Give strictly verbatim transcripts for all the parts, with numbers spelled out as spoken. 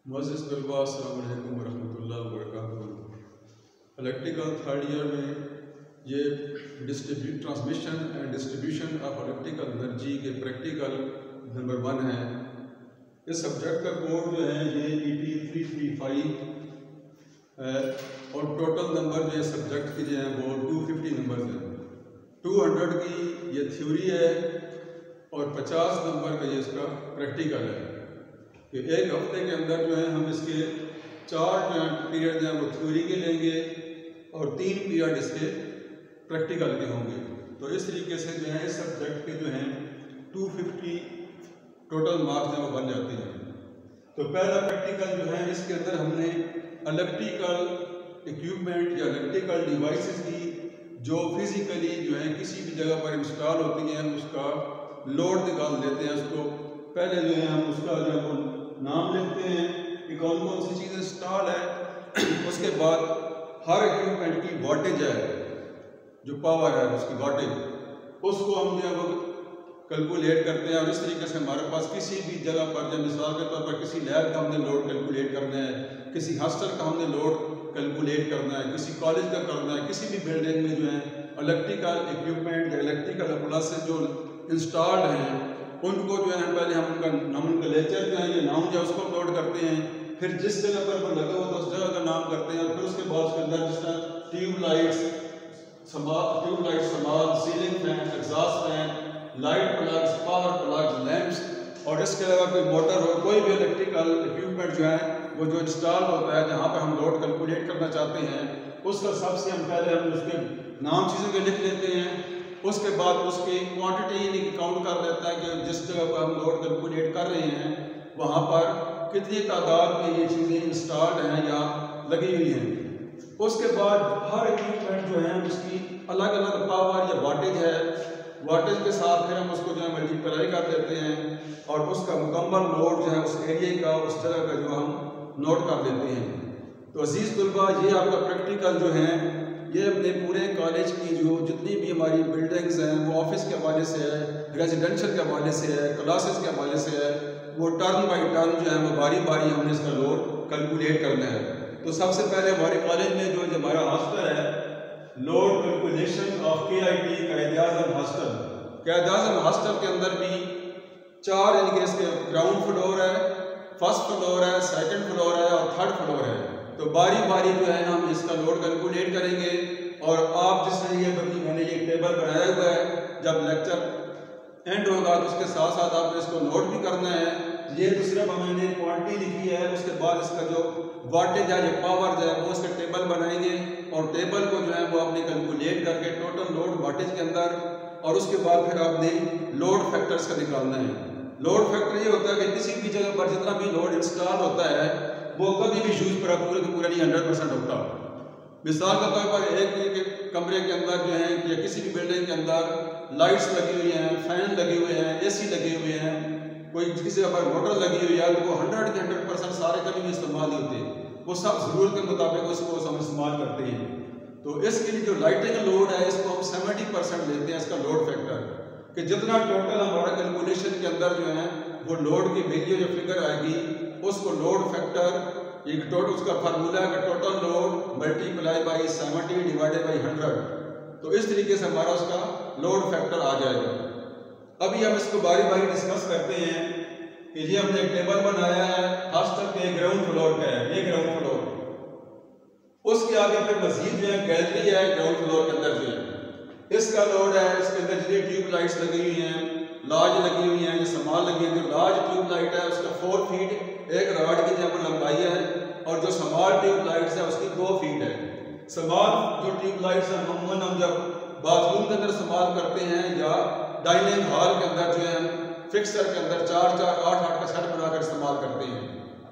मुअज़्ज़िज़ तलबा अस्सलामु अलैकुम वरहमतुल्लाहि वबरकातुहू। इलेक्ट्रिकल थर्ड ईयर में ये distribute transmission and distribution of electrical energy के प्रैक्टिकल नंबर वन है। इस सब्जेक्ट का कोड जो है ये E T three three five है और टोटल नंबर जो है सब्जेक्ट की जो है वो टू फिफ्टी नंबर हैं। टू हंड्रेड की ये थ्योरी है और पचास नंबर का ये इसका प्रैक्टिकल है कि एक हफ्ते के अंदर जो है हम इसके चार पीरियड जो है वो थ्योरी के लेंगे और तीन पीरियड इसके प्रैक्टिकल के होंगे। तो इस तरीके से जो है इस सब्जेक्ट के जो हैं टू फिफ्टी टोटल मार्क्स जो वो बन जाते हैं। तो पहला प्रैक्टिकल जो है इसके अंदर हमने इलेक्ट्रिकल इक्विपमेंट या इलेक्ट्रिकल डिवाइसेस की जो फिजिकली जो है किसी भी जगह पर इंस्टॉल होती हैं उसका लोड निकाल देते हैं। उसको पहले जो है हम उसका जो है वो नाम लिखते हैं कि कौन कौन सी चीज़ें इंस्टॉल है। उसके बाद हर इक्विपमेंट की वोल्टेज है जो पावर है उसकी वोल्टेज उसको हम जो है वो कैलकुलेट करते हैं। और इस तरीके से हमारे पास किसी भी जगह पर जब मिसाल के तौर पर किसी लैब का हमने लोड कैलकुलेट करना है, किसी हॉस्टल का हमने लोड कैलकुलेट करना है, किसी कॉलेज का करना है, किसी भी बिल्डिंग में जो है इलेक्ट्रिकल इक्विपमेंट या इलेक्ट्रिकल अप्लायंसेस जो इंस्टॉल्ड हैं उनको जो है पहले हम उनका नोमेनक्लेचर जो है ये नाम जो है उसको अपलोड करते हैं। फिर जिस जगह पर वो लगा होता है उस जगह का नाम करते हैं और फिर उसके बाद उसके अंदर जिस तरह tube lights tube light small ceiling fan exhaust fan light plugs power plugs lamps और इसके अलावा कोई मोटर हो कोई भी इलेक्ट्रिकल इक्विपमेंट जो है वो जो इंस्टॉल होता है जहाँ पर हम लोड कैलकुलेट करना चाहते हैं उसका सबसे हम पहले हम उसके नाम चीज़ों के लिख लेते हैं। उसके बाद उसकी क्वांटिटी काउंट कर लेता है कि जिस जगह पर हम लोड कैलकुलेट कर रहे हैं वहाँ पर कितनी तादाद में ये चीज़ें इंस्टॉल्ड हैं या लगी हुई हैं। उसके बाद हर इक्विपमेंट जो है उसकी अलग अलग पावर या वाटेज है, वाटेज के साथ फिर हम उसको जो है मल्टीप्लाई कर देते हैं और उसका मुकम्मल लोड जो है उस एरिया का उस जगह का जो हम नोट कर लेते हैं। तो अजीज़ तलबा ये आपका प्रैक्टिकल जो है ये अपने पूरे कॉलेज की जो जितनी भी हमारी बिल्डिंग्स हैं वो ऑफिस के हवाले से है, रेजिडेंशियल के हवाले से है, क्लासेस के हवाले से है, वो टर्न बाई टर्न जो है वो बारी बारी हमने इसका लोड कैलकुलेट करना है। तो सबसे पहले हमारे कॉलेज में जो हमारा हॉस्टल है load calculation of K I T Quaid Azam hostel, Quaid Azam hostel के अंदर भी चार इनके इसके ग्राउंड फ्लोर है, फर्स्ट फ्लोर है, सेकेंड फ्लोर है और थर्ड फ्लोर है। तो बारी बारी जो है ना हम इसका लोड कैलकुलेट करेंगे और आप जिसने ये बनी मैंने ये टेबल बनाया हुआ है जब लेक्चर एंड होगा तो उसके साथ साथ आपने इसको नोट भी करना है। ये तो सिर्फ मैंने क्वांटिटी लिखी है, उसके बाद इसका जो वाटेज है जो पावर जो है वो उसके टेबल बनाएंगे और टेबल को जो है वो आपने कैलकुलेट करके टोटल लोड वाटेज के अंदर और उसके बाद फिर आपने लोड फैक्टर्स का निकालना है। लोड फैक्टर ये होता है कि किसी भी जगह पर जितना भी लोड इंस्टॉल होता है वो कभी भी यूज पूरा पूरे का पूरा नहीं हंड्रेड परसेंट होता। मिसाल के तौर पर एक कमरे के अंदर जो है या किसी भी बिल्डिंग के अंदर लाइट्स लगी हुई हैं, फैन लगे हुए हैं, एसी लगे हुए हैं, कोई किसी जगह पर मोटर लगी हुई है तो वो हंड्रेड के हंड्रेड परसेंट सारे कभी भी इस्तेमाल नहीं होते, वो सब ज़रूरत के मुताबिक उसको हम इस्तेमाल करते हैं। तो इसके लिए जो लाइटिंग लोड है इसको हम सेवेंटी परसेंट लेते हैं इसका लोड फैक्टर कि जितना टोटल हमारा कैलकुलेशन के अंदर जो है वो लोड की वैल्यू जो फिगर आएगी उसको लोड फैक्टर एक टोटल उसका फार्मूला है कि total load multiply by seventy divided by hundred. तो इस तरीके से हमारा उसका लोड फैक्टर आ जाएगा। अभी हम इसको बारी बारी डिस्कस करते हैं कि ये हमने एक टेबल बनाया है हॉस्टल के ग्राउंड फ्लोर का है, ये ग्राउंड फ्लोर, उसके आगे फिर मजीद जो है गैलरी है ग्राउंड फ्लोर के अंदर जो है इसका लोड है। इसके अंदर जितनी ट्यूब लाइट्स लगी हुई हैं, लार्ज लगी हुई हैं, जो समाल लगी है, जो लार्ज ट्यूब लाइट है उसका फोर फीट एक रॉड की जब लंबाई है और जो समाल ट्यूब लाइट्स है उसकी दो फीट है। समाल जो ट्यूब लाइट्स है अमूमन हम जब बाथरूम के अंदर इस्तेमाल करते हैं या डाइनिंग हॉल के अंदर जो है हम फिक्सर के अंदर चार चार आठ आठ का सेट बनाकर इस्तेमाल करते हैं।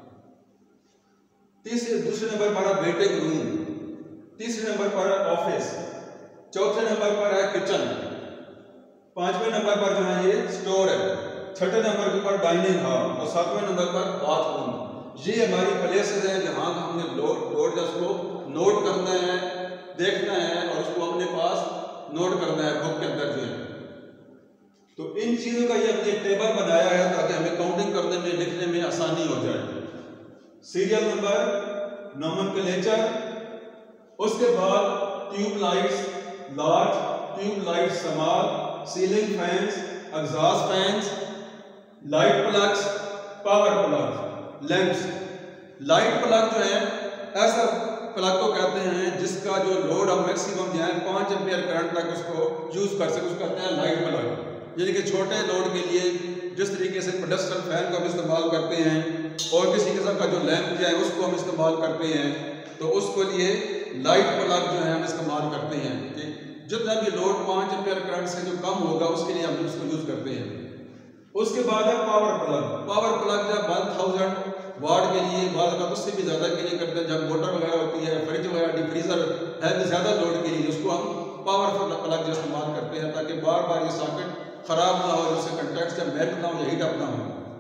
तीसरे दूसरे नंबर पर है वेटिंग रूम, तीसरे नंबर पर है ऑफिस, चौथे नंबर पर है किचन, पांचवें नंबर पर जो है ये स्टोर है, छठे नंबर के ऊपर डाइनिंग हॉल और सातवें नंबर पर बाथरूम। ये हमारी प्लेसेस हैं जहाँ हमने लोड लोड उसको नोट करना है, देखना है और उसको अपने पास नोट करना है बुक के अंदर जो है। तो इन चीज़ों का ये हमने टेबल बनाया है ताकि हमें काउंटिंग करने में लिखने में आसानी हो जाए। सीरियल नंबर, नोमेनक्लेचर, उसके बाद tube lights, large, tube lights small, ceiling fans, exhaust fans, light plugs, power plugs, lamps. Light plug जो है ऐसा प्लग को कहते हैं जिसका जो लोड हम मैक्सिमम जो है पाँच एम्पियर करंट तक उसको यूज कर सके, उसको कहते हैं लाइट प्लग। यानी कि छोटे लोड के लिए जिस तरीके से पेडेस्ट्रियल फैन को हम इस्तेमाल करते हैं और किसी किस्म का जो लैंप जो है उसको हम इस्तेमाल करते हैं, तो उसके लिए लाइट प्लग जो है हम इस्तेमाल करते हैं कि जितना भी लोड पाँच एम्पियर करंट से जो कम होगा उसके लिए हम उसको यूज करते हैं। उसके बाद है पावर प्लग। पावर प्लग जब वन थाउजेंड वाट के लिए, बाद का उससे भी ज़्यादा के लिए करते हैं, जब मोटर वगैरह होती है, फ्रिज वगैरह, डिफ्रीजर है तो ज़्यादा लोड के लिए उसको हम पावर प्लग जो इस्तेमाल करते हैं ताकि बार बार ये सॉकेट खराब ना हो, जिससे कंटैक्ट से मेल्ट ना हो या हीट अप ना हो।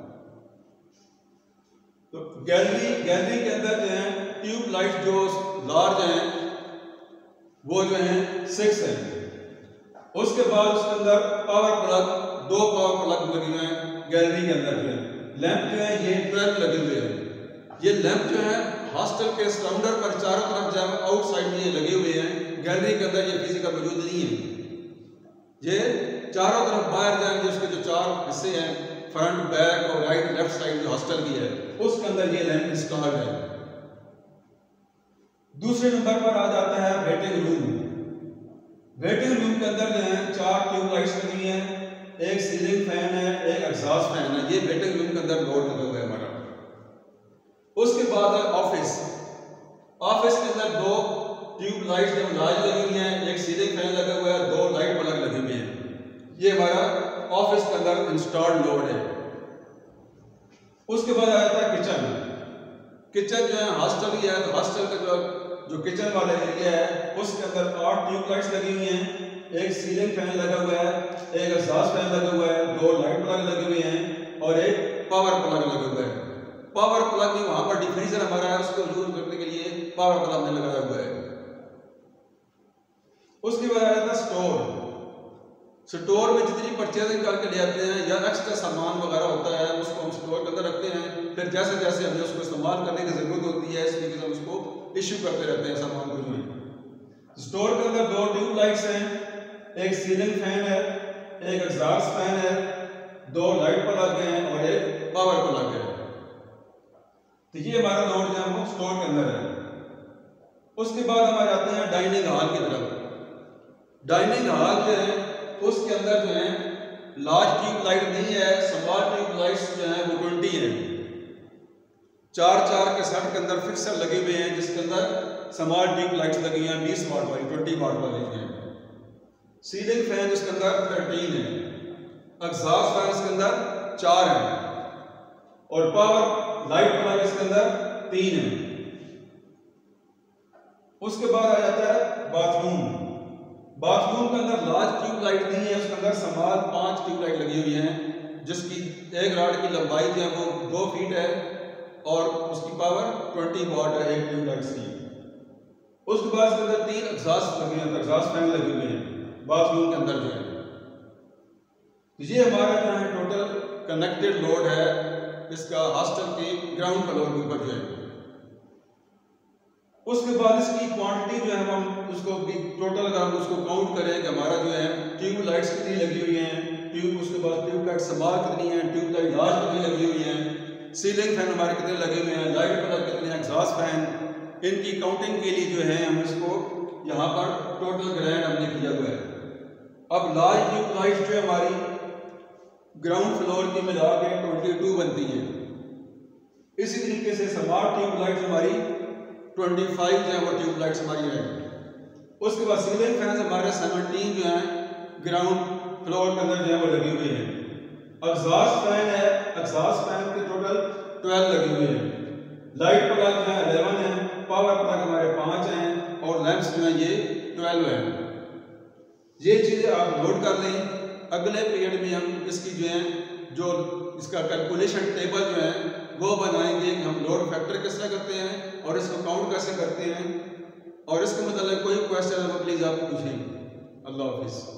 तो गैलरी गैलरी के अंदर जो है ट्यूब लाइट जो लार्ज हैं वो जो है सिक्स है। उसके बाद उसके अंदर पावर प्लग, दो पावर प्लग लगे हुए हैं गैलरी के अंदर। जो है लैंप जो है ये ट्वेल्व लगे हुए हैं। ये लैंप जो है हॉस्टल के सराउंडर पर चारों तरफ जो है आउटसाइड में ये लगे हुए हैं, गैलरी के अंदर ये फिजिकल मौजूद नहीं है। ये चारों तरफ बाहर जाएंगे, उसके जो चार हिस्से हैं फ्रंट, बैक और राइट लेफ्ट साइड जो हॉस्टल की है उसके अंदर ये लैंप इंस्टॉल्ड है। दूसरे नंबर पर आ जाता है वेटिंग रूम। वेटिंग रूम के अंदर जो है चार ट्यूब लाइट्स लगी हैं, एक सीलिंग फैन है, एक एग्जॉस्ट फैन है। ये वेटिंग रूम के अंदर लोड लगा हुआ है हमारा। उसके बाद है ऑफिस। ऑफिस के अंदर दो ट्यूब लाइट्स जो लार्ज लगी हुई हैं, एक सीलिंग फैन लगा हुआ है, दो लाइट प्लग लगे हुए हैं। ये हमारा ऑफिस के अंदर इंस्टॉल्ड लोड है। उसके बाद आ जाता है किचन। किचन जो है हॉस्टल ही है, तो हॉस्टल का जो जो किचन वाला एरिया है उसके अंदर आठ ट्यूब लाइट्स लगी हुई हैं, एक सीलिंग फैन लगा हुआ है, एक एग्जॉस्ट फैन लगा हुआ है, दो लाइट प्लग लगे हुए हैं और एक पावर प्लग लगा हुआ है। पावर प्लग भी वहां पर डिफ्रीजर हमारा है, उसको यूज करने के लिए पावर प्लग में लगाया हुआ है। उसके बाद आ जाता है स्टोर। स्टोर में जितनी परचेजिंग करके ले आते हैं या एक्स्ट्रा सामान वगैरह होता है उसको हम स्टोर के अंदर रखते हैं, फिर जैसे जैसे हमें उसको इस्तेमाल करने की जरूरत होती है इस तरीके से हम उसको इश्यू करते रहते हैं सामान को। जो है स्टोर के अंदर दो ट्यूब लाइट्स हैं, एक सीलिंग फैन है, एक एग्जॉस्ट फैन है, दो लाइट प्लग हैं और एक पावर प्लग है। तो ये हमारा लोड जो है वो स्टोर के अंदर है। उसके बाद हम आ जाते हैं डाइनिंग हॉल की तरफ। डाइनिंग हॉल जो है उसके अंदर जो है लार्ज ट्यूब लाइट नहीं है, स्मॉल ट्यूब लाइट्स जो है वो ट्वेंटी है। चार चार के सेट के अंदर फिक्सर लगे हुए हैं जिसके अंदर स्मॉल ट्यूब लाइट्स लगी हैं बीस वाट वाली, ट्वेंटी वाट वाली हैं। सीलिंग फैन जिसके अंदर थर्टीन है, एग्जॉस्ट फैन इसके अंदर चार है और पावर लाइट प्लग इसके अंदर तीन है। उसके बाद आ जाता है बाथरूम। बाथरूम के अंदर लार्ज ट्यूब लाइट नहीं है, उसके अंदर स्मॉल पांच ट्यूब लाइट लगी हुई हैं जिसकी एक रॉड की लंबाई जो है वो दो फीट है और उसकी पावर ट्वेंटी वाट है एक ट्यूब लाइट की। उसके बाद इसके अंदर तीन एग्जॉस्ट लगे हैं, एग्जॉस्ट फैन लगे हुए हैं बाथरूम के अंदर जो है। ये हमारा जो है टोटल कनेक्टेड लोड है इसका हॉस्टल के ग्राउंड फ्लोर के ऊपर जो है। उसके बाद इसकी क्वांटिटी जो है हम उसको टोटल अगर हम उसको काउंट करें कि हमारा जो है ट्यूब लाइट्स कितनी लगी हुई हैं, ट्यूब उसके बाद ट्यूब लाइट स्मॉल कितनी है, ट्यूब लाइट लार्ज कितनी लगी हुई है, सीलिंग फैन हमारे कितने लगे हुए हैं, लाइट प्लग कितने हैं, एग्जॉस्ट फैन, इनकी काउंटिंग के लिए जो है हम इसको यहाँ पर टोटल ग्रैंड हमने किया हुआ है। अब लार्ज ट्यूब लाइट्स जो हमारी ग्राउंड फ्लोर की मिला के ट्वेंटी टू बनती है। इसी तरीके से स्मॉल ट्यूब लाइट्स हमारी ट्वेंटी फाइव जो है वो ट्यूब लाइट्स हमारी है। उसके बाद सीलिंग फैन हमारे सेवनटीन जो है ग्राउंड फ्लोर के अंदर जो है वो लगे हुए हैं। एग्जॉस्ट फैन है, एग्जॉस्ट फैन के टोटल ट्वेल्व लगे हुए हैं। लाइट प्लग जो है इलेवन है, पावर प्लग हमारे पाँच हैं और लैंप्स जो है ये ट्वेल्व है। ये चीज़ें आप नोट कर लें। अगले पीरियड में हम इसकी जो है जो इसका कैलकुलेशन टेबल जो है वो बनाएंगे कि हम लोड फैक्टर किस तरह करते हैं और इसको काउंट कैसे करते हैं, और इसके मतलब कोई क्वेश्चन है तो प्लीज़ आप पूछें। अल्लाह हाफिज़।